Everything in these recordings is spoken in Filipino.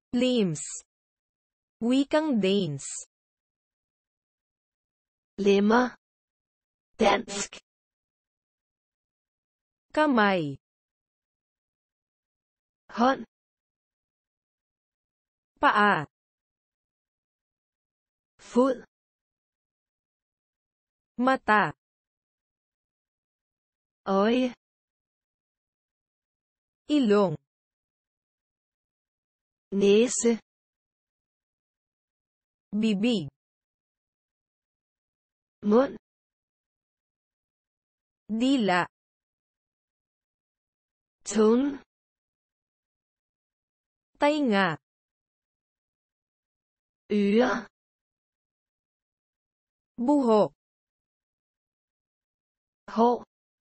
Limbs. Wikang Danes. Lemmer. Dansk. Kamay. Hånd. Paa. Fod. Mata. Øje. Ilong. Næse. Bibig. Mund. Dila. Tunge. Tainga. Øre. Buhok. Hår.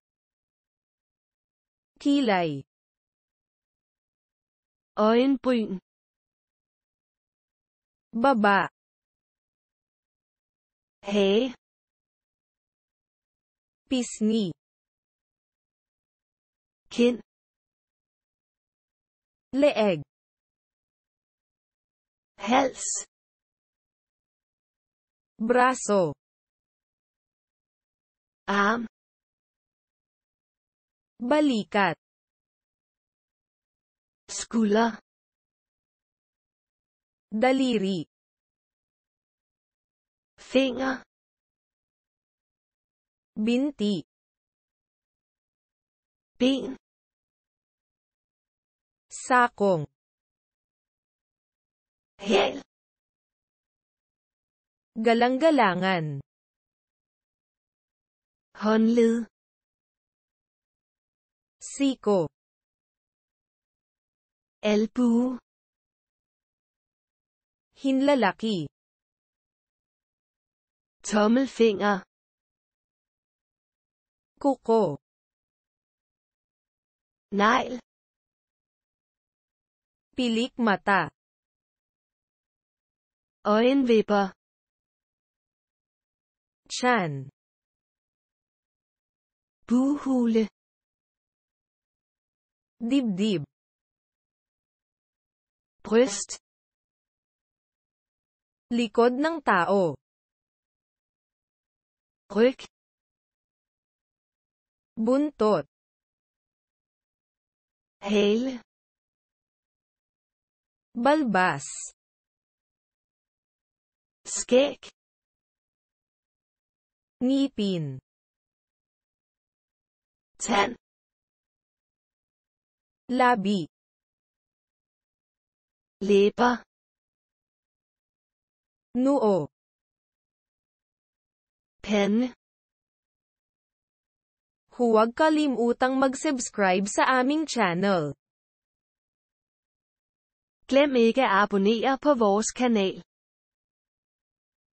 Kilay. Øjenbryn. Baba. Hage. Pisngi. Kind. Leeg. Hals. Braso. Arm. Balikat. Skulder. Daliri. Finger. Binti. Ben. Sakong. Hæl. Galang-galangan. Håndled. Siko. Albue. Hinlalaki. Tommelfinger. Kuko. Negl. Pilik mata. Øjenvipper. Chan. Bughule. Dibdib. Bryst. Likod ng tao. Ryg. Buntot. Hale. Balbas. Skæg. Ngipin. Tand. Labi. Læber. Noo. Pande. Huwag kalimutang mag-subscribe sa aming channel. Glem ikke at abonnere på vores kanal.